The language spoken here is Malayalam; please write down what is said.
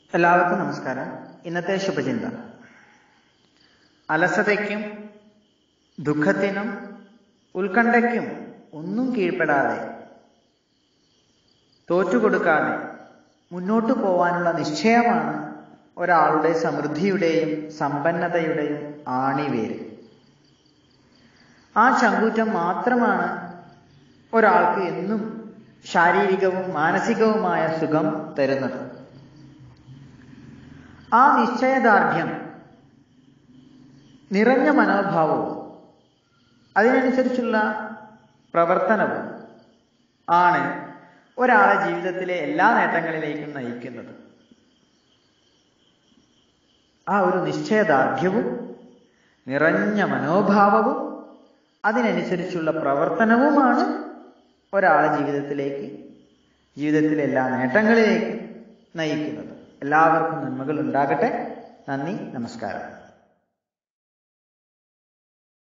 എല്ലാവർക്കും നമസ്കാരം. ഇന്നത്തെ ശുഭചിന്ത: അലസതയ്ക്കും ദുഃഖത്തിനും ഉത്കണ്ഠയ്ക്കും ഒന്നും കീഴ്പ്പെടാതെ, തോറ്റുകൊടുക്കാതെ മുന്നോട്ടു പോവാനുള്ള നിശ്ചയമാണ് ഒരാളുടെ സമൃദ്ധിയുടെയും സമ്പന്നതയുടെയും ആണിവേര്. ആ ചങ്കൂറ്റം മാത്രമാണ് ഒരാൾക്ക് എന്നും ശാരീരികവും മാനസികവുമായ സുഖം തരുന്നത്. ആ നിശ്ചയദാർഢ്യം, നിറഞ്ഞ മനോഭാവവും അതിനനുസരിച്ചുള്ള പ്രവർത്തനവും ആണ് ഒരാളെ ജീവിതത്തിലെ എല്ലാ നേട്ടങ്ങളിലേക്കും നയിക്കുന്നത്. ആ ഒരു നിശ്ചയദാർഢ്യവും നിറഞ്ഞ മനോഭാവവും അതിനനുസരിച്ചുള്ള പ്രവർത്തനവുമാണ് ഒരാളെ ജീവിതത്തിലെ എല്ലാ നേട്ടങ്ങളിലേക്കും നയിക്കുന്നത്. എല്ലാവർക്കും നന്മകൾ ഉണ്ടാകട്ടെ. നന്ദി, നമസ്കാരം.